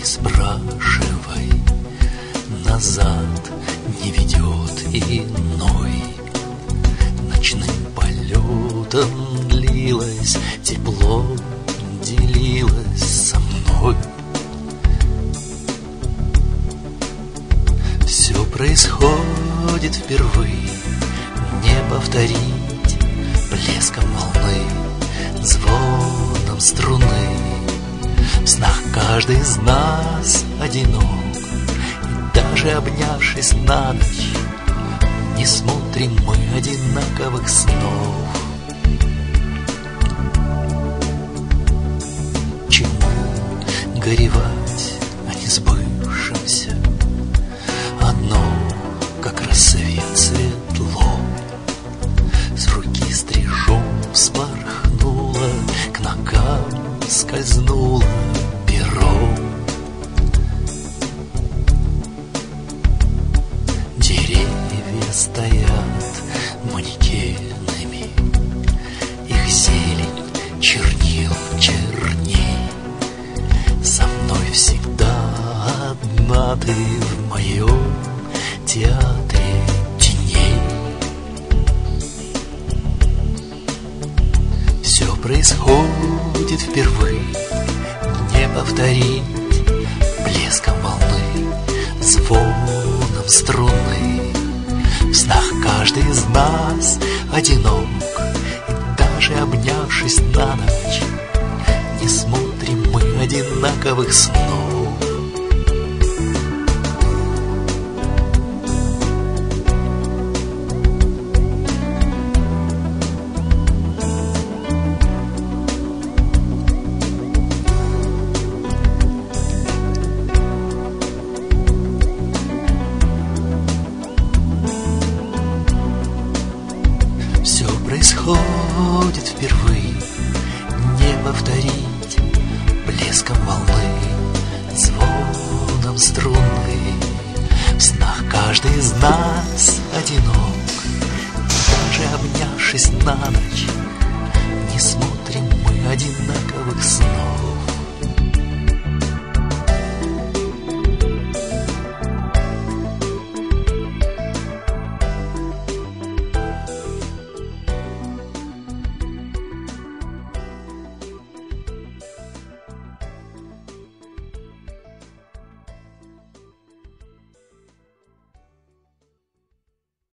не спрашивай, назад не ведет иной. Ночным полетом длилось тепло, делилось со мной. Все происходит впервые, не повторить блеском волны, звоном струны. В снах каждый из нас одинок, и даже обнявшись на ночь, не смотрим мы одинаковых снов. Чему горевать о несбывшемся? Одно, как рассвет, светло. С руки стрижом вспорхнуло, к ногам скользнуло перо. Деревья стоят манекенами, их зелень чернил черней. Со мной всегда одна ты в моем театре теней. Все происходит впервые, не повторить блеском волны, звоном струны. В снах каждый из нас одинок, и даже обнявшись на ночь, не смотрим мы одинаковых снов. Все происходит впервые, не повторить блеском волны, звоном струны. В снах каждый из нас одинок, даже обнявшись на ночь, не смотрим мы одинаково.